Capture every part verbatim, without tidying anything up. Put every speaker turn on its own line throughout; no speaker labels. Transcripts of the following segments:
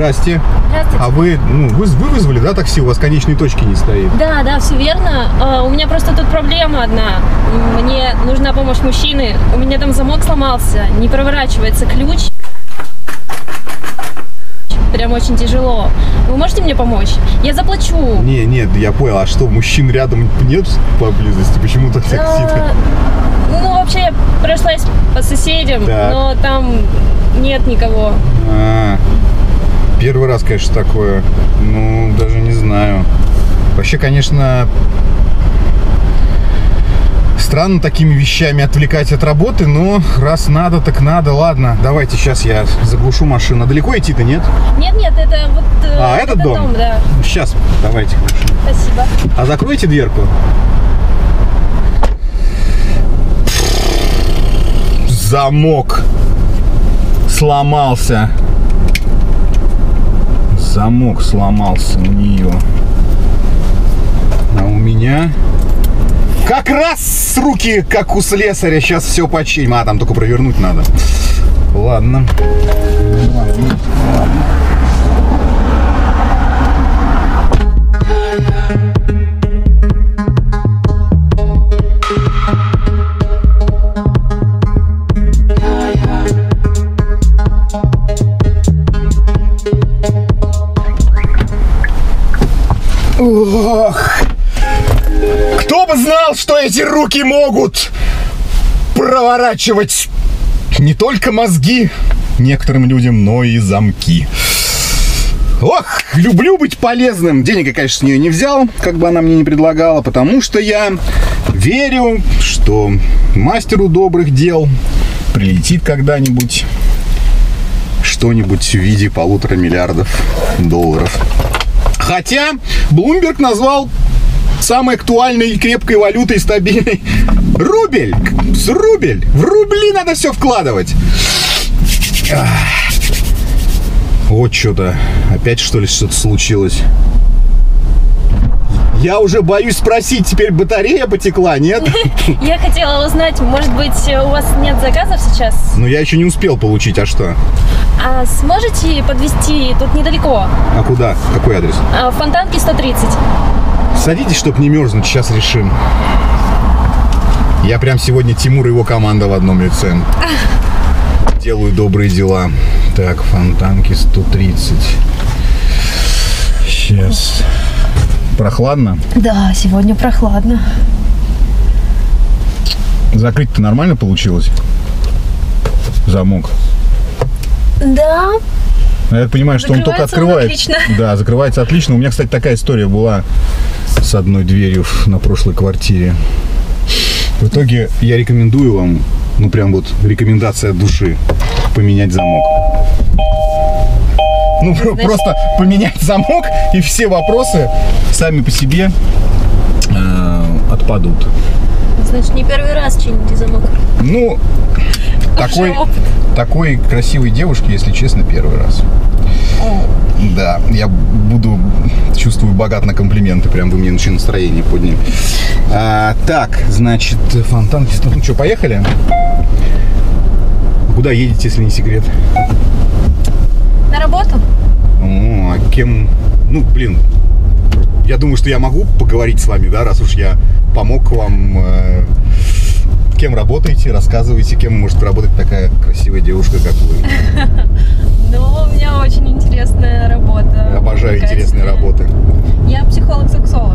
Здрасте.
Здравствуйте.
А вы, ну, вы, вы вызвали, да, такси? У вас конечной точки не стоит?
Да, да, все верно. А, у меня просто тут проблема одна. Мне нужна помощь мужчины. У меня там замок сломался, не проворачивается ключ. Прям очень тяжело. Вы можете мне помочь? Я заплачу.
Не, нет, я понял. А что, мужчин рядом нет поблизости? Почему так такси-то?
Ну, вообще, я прошлась по соседям,
так.
но там нет никого.
А, первый раз, конечно, такое. Ну, даже не знаю. Вообще, конечно, странно такими вещами отвлекать от работы, но раз надо, так надо. Ладно, давайте сейчас я заглушу машину. Далеко идти-то нет?
Нет, нет, это вот
А,
этот
этот дом?
дом, да.
Сейчас, давайте.
Спасибо.
А закройте дверку. Замок сломался. Замок сломался у нее. А у меня как раз руки, как у слесаря. Сейчас все починим. А, там только провернуть надо. Ладно. Ладно. Ладно. Ох, кто бы знал, что эти руки могут проворачивать не только мозги некоторым людям, но и замки. Ох, люблю быть полезным. Денег я, конечно, с нее не взял, как бы она мне не предлагала, потому что я верю, что мастеру добрых дел прилетит когда-нибудь что-нибудь в виде полутора миллиардов долларов. Хотя Bloomberg назвал самой актуальной и крепкой валютой стабильной рубль. С рубль. В рубли надо все вкладывать. Вот что-то. Опять, что ли, что-то случилось? Я уже боюсь спросить, теперь батарея потекла, нет?
Я хотела узнать, может быть, у вас нет заказов сейчас?
Ну, я еще не успел получить, а что?
А сможете подвезти тут недалеко?
А куда? Какой адрес?
А, Фонтанки сто тридцать.
Садитесь, чтоб не мерзнуть, сейчас решим. Я прям сегодня Тимур и его команда в одном лице. Делаю добрые дела. Так, Фонтанки сто тридцать. Сейчас. Прохладно?
Да, сегодня прохладно.
Закрыть-то нормально получилось? Замок.
Да.
Я так понимаю, что он только открывает.
Отлично.
Да, закрывается отлично. У меня, кстати, такая история была с одной дверью на прошлой квартире. В итоге я рекомендую вам, ну прям вот рекомендация от души, поменять замок. Ну, значит, просто поменять замок, и все вопросы сами по себе э, отпадут.
Значит, не первый раз чините замок.
Ну, такой, такой красивой девушки, если честно, первый раз. О. Да, я буду, чувствую, богат на комплименты. Прям вы мне начали настроение подняли. А, так, значит, Фонтанки. Ну что, поехали? Куда едете, если не секрет?
На работу.
О, а кем? Ну, блин, я думаю, что я могу поговорить с вами, да, раз уж я помог вам. Э, кем работаете, рассказывайте, кем может работать такая красивая девушка, как вы.
Ну, у меня очень интересная работа.
Обожаю интересные работы.
Я психолог-сексолог.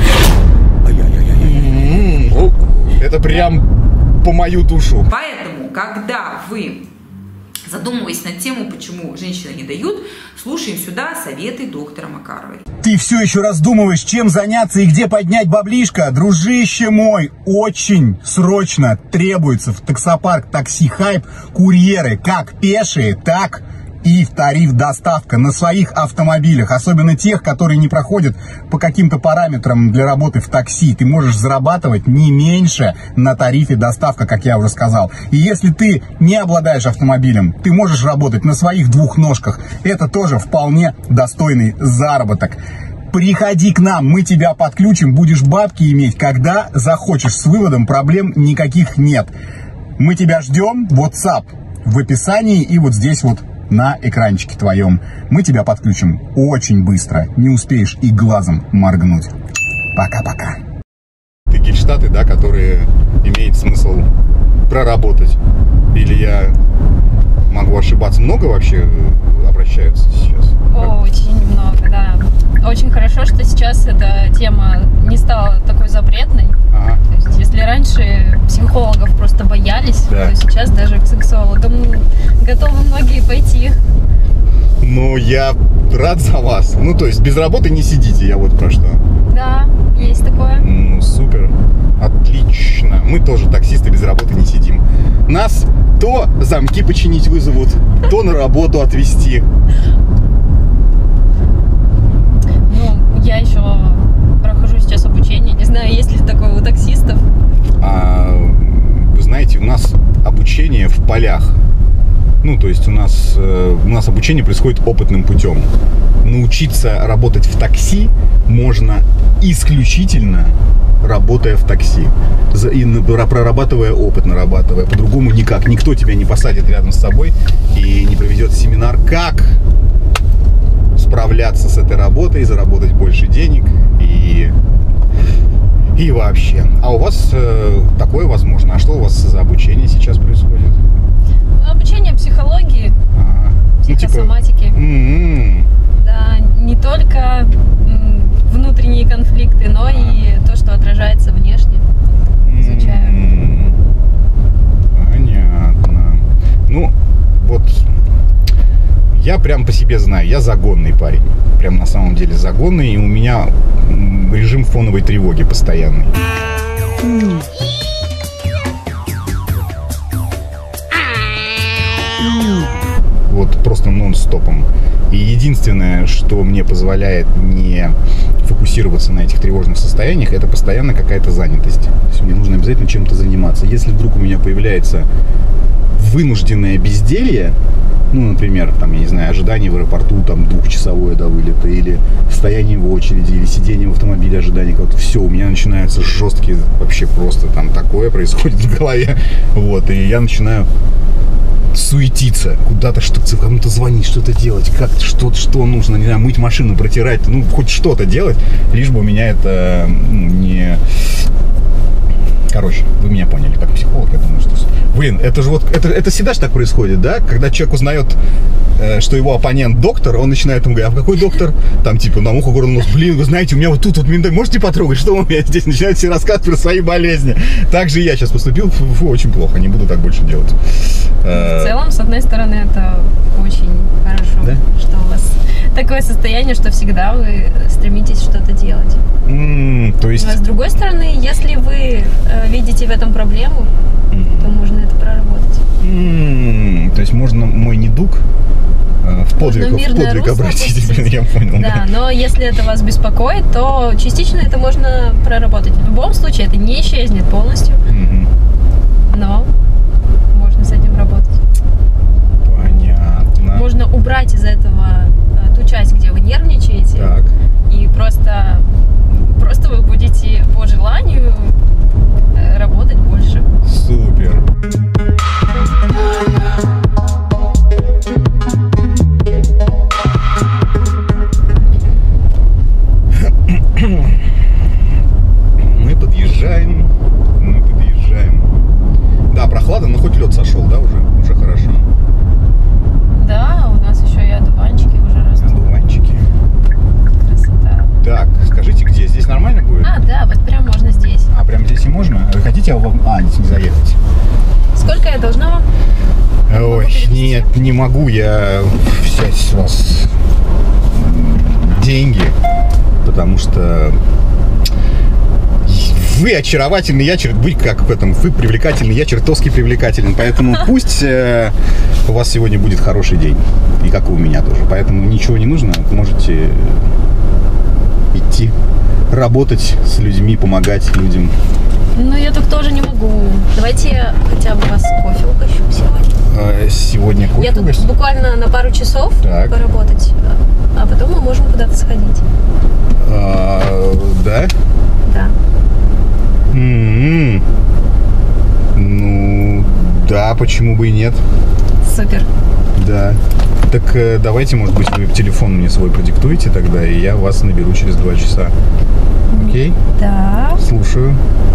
Это прям по мою душу.
Поэтому, когда вы задумываясь над тему, почему женщины не дают, слушаем сюда советы доктора Макаровой.
Ты все еще раздумываешь, чем заняться и где поднять баблишко? Дружище мой, очень срочно требуется в таксопарк Такси Хайп курьеры, как пешие, так и в тариф доставка на своих автомобилях, особенно тех, которые не проходят по каким-то параметрам для работы в такси. Ты можешь зарабатывать не меньше на тарифе доставка, как я уже сказал. И если ты не обладаешь автомобилем, ты можешь работать на своих двух ножках. Это тоже вполне достойный заработок. Приходи к нам, мы тебя подключим, будешь бабки иметь, когда захочешь. С выводом проблем никаких нет. Мы тебя ждем. WhatsApp в описании и вот здесь вот на экранчике твоем. Мы тебя подключим очень быстро. Не успеешь и глазом моргнуть. Пока-пока.
Это гельштаты, да, которые имеет смысл проработать. Или я могу ошибаться? Много вообще обращаются сейчас?
Очень много, да. Очень хорошо, что сейчас эта тема не стала такой запретной.
Ага.
То есть, если раньше психологов просто боялись,
Да.
то сейчас даже к сексологам готовы многие пойти.
Ну, я рад за вас. Ну, то есть, без работы не сидите, я вот про что.
Да, есть такое.
Ну, супер. Отлично. Мы тоже таксисты без работы не сидим. Нас то замки починить вызовут, то на работу отвезти.
Ну, я еще прохожу сейчас обучение. Не знаю, есть ли такое у таксистов.
А, вы знаете, у нас обучение в полях. Ну, то есть у нас, э, у нас обучение происходит опытным путем. Научиться работать в такси можно исключительно работая в такси. За- И на- прорабатывая опыт, нарабатывая. По-другому никак. Никто тебя не посадит рядом с собой и не проведет семинар, как справляться с этой работой, заработать больше денег и, и вообще. А у вас э, такое возможно. А что у вас за обучение сейчас происходит?
Обучение психологии,
Ага.
психосоматики.
м-м.
Да, не только м, внутренние конфликты, но и то, что отражается внешне. Изучаю.
М, Понятно. Ну, вот я прям по себе знаю, я загонный парень. Прям на самом деле загонный, и у меня м, режим фоновой тревоги постоянный. Вот просто нон-стопом. И единственное, что мне позволяет не фокусироваться на этих тревожных состояниях, это постоянно какая-то занятость. То есть мне нужно обязательно чем-то заниматься. Если вдруг у меня появляется вынужденное безделье, ну, например, там, я не знаю, ожидание в аэропорту, там, двухчасовое до вылета, или стояние в очереди, или сидение в автомобиле, ожидание кого-то, все, у меня начинаются жесткие, вообще просто там такое происходит в голове, вот, и я начинаю суетиться, куда-то что-то, кому-то звонить, что-то делать, как что-то, что нужно, не знаю, мыть машину, протирать, ну, хоть что-то делать, лишь бы у меня это ну, не... Короче, вы меня поняли, как психолог, я думаю, что... Блин, это же вот, это, это всегда же так происходит, да? Когда человек узнает, э, что его оппонент доктор, он начинает ему говорить, а какой доктор? Там, типа, на ухо, горло, нос, блин, вы знаете, у меня вот тут, вот, миндаль, можете потрогать, что у меня здесь? Начинают все рассказывать про свои болезни. Так же и я сейчас поступил, фу, фу, очень плохо, не буду так больше делать.
В целом, с одной стороны, это очень хорошо,
Да?
что у вас такое состояние, что всегда вы стремитесь что-то делать.
М, то есть...
А с другой стороны, если вы э, видите в этом проблему, то можно это проработать.
м, То есть можно мой недуг э, в подвиг,
Можно
в
мирное
подвиг
русло
обратить,
пустить.
блин, я понял.
Да, но если это вас беспокоит, то частично это можно проработать. В любом случае, это не исчезнет полностью,
Мгм.
но можно с этим работать.
Понятно.
Можно убрать из этого э, ту часть, где вы нервничаете,
Так.
и просто, просто вы будете по желанию э, работать больше.
Супер. Мы подъезжаем, мы подъезжаем. Да, прохладно, но хоть лед сошел, да, уже, уже хорошо.
Да, у нас еще и одуванчики уже растут.
Одуванчики.
Красота.
Так, скажите, где? Здесь нормально будет?
А, да, вот прям можно здесь.
А, прям здесь и можно? Вы хотите, я вам... А, здесь не заехать.
Сколько я должна вам?
Ой,
перевести?
нет, не могу я взять с вас деньги, потому что вы очаровательный, я чер... вы как в этом, вы привлекательный, я чертовски привлекательный, поэтому пусть э, у вас сегодня будет хороший день, и как и у меня тоже, поэтому ничего не нужно, можете идти работать с людьми, помогать людям.
Ну, я так тоже не могу. Давайте я хотя бы вас кофе угощу сегодня.
Э, Сегодня кофе
Я тут
угостить?
буквально на пару часов
Так.
поработать, а а потом мы можем куда-то сходить.
А, да?
Да.
М-м. Ну, да, почему бы и нет?
Супер.
Да. Так э, давайте, может быть, вы телефон мне свой продиктуете тогда, и я вас наберу через два часа. Окей?
Да.
Слушаю.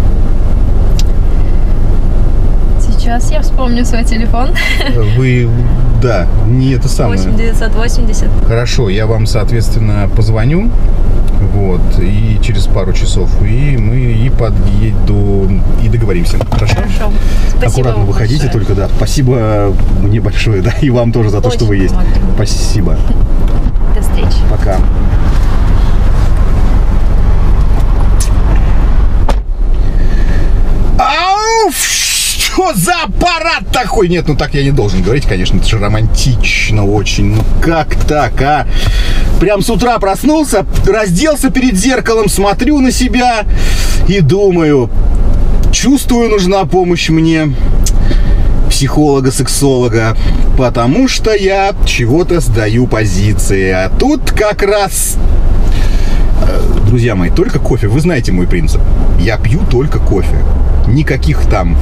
Сейчас я вспомню свой телефон.
Вы, да, не это самое.
восемь девятьсот восемьдесят.
Хорошо, я вам, соответственно, позвоню, вот, и через пару часов, и мы и подъеду, и договоримся. Хорошо?
Хорошо. Спасибо.
Аккуратно
вам
выходите
большое.
только, да. Спасибо мне большое, да, и вам тоже за то,
Очень
что вы есть.
помогли.
Спасибо.
До встречи.
Пока. Ау! Что за аппарат такой? Нет, ну так я не должен говорить, конечно, это же романтично очень. Ну как так, а? Прям с утра проснулся, разделся перед зеркалом, смотрю на себя и думаю, чувствую, нужна помощь мне психолога-сексолога, потому что я чего-то сдаю позиции. А тут как раз... Друзья мои, только кофе. Вы знаете мой принцип. Я пью только кофе. Никаких там...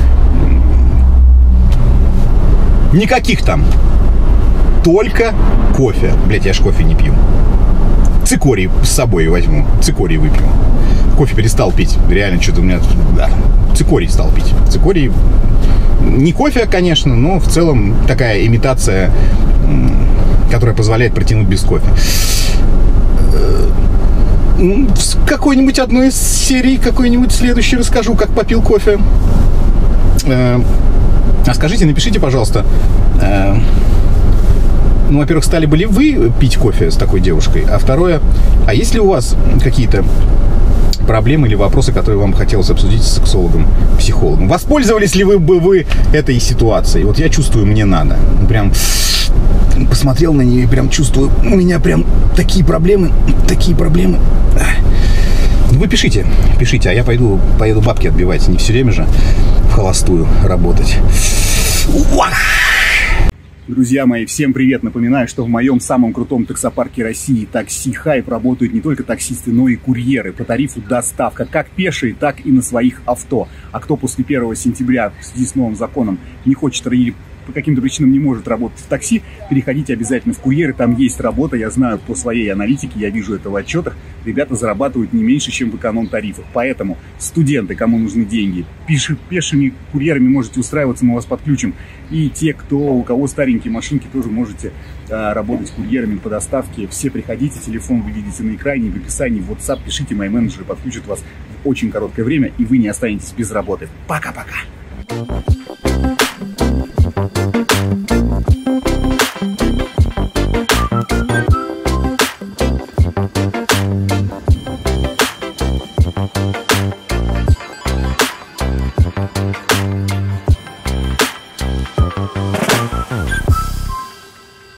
Никаких там. Только кофе. Блять, я ж кофе не пью. Цикорий с собой возьму. Цикорий выпью. Кофе перестал пить. Реально, что-то у меня... Да. Цикорий стал пить. Цикорий... Не кофе, конечно, но в целом такая имитация, которая позволяет протянуть без кофе. В какой-нибудь одной из серий, какой-нибудь следующий расскажу, как попил кофе. А скажите, напишите, пожалуйста, ну, во-первых, стали бы ли вы пить кофе с такой девушкой? А второе, а есть ли у вас какие-то проблемы или вопросы, которые вам хотелось обсудить с сексологом, психологом? Воспользовались ли вы бы вы этой ситуацией? Вот я чувствую, мне надо. Прям посмотрел на нее и прям чувствую, у меня прям такие проблемы, такие проблемы. Вы пишите, пишите, а я пойду, поеду бабки отбивать. Не все время же в холостую работать. Уах! Друзья мои, всем привет! Напоминаю, что в моем самом крутом таксопарке России Такси Хайп работают не только таксисты, но и курьеры по тарифу доставка, как пешие, так и на своих авто. А кто после первого сентября в связи с новым законом не хочет или по каким-то причинам не может работать в такси, переходите обязательно в курьеры, там есть работа, я знаю по своей аналитике, я вижу это в отчетах, ребята зарабатывают не меньше, чем в эконом-тарифах. Поэтому студенты, кому нужны деньги, пиши, пешими курьерами можете устраиваться, мы вас подключим. И те, кто, у кого старенькие машинки, тоже можете а, работать курьерами по доставке. Все приходите, телефон вы видите на экране, в описании, в WhatsApp, пишите, мои менеджеры подключат вас в очень короткое время, и вы не останетесь без работы. Пока-пока!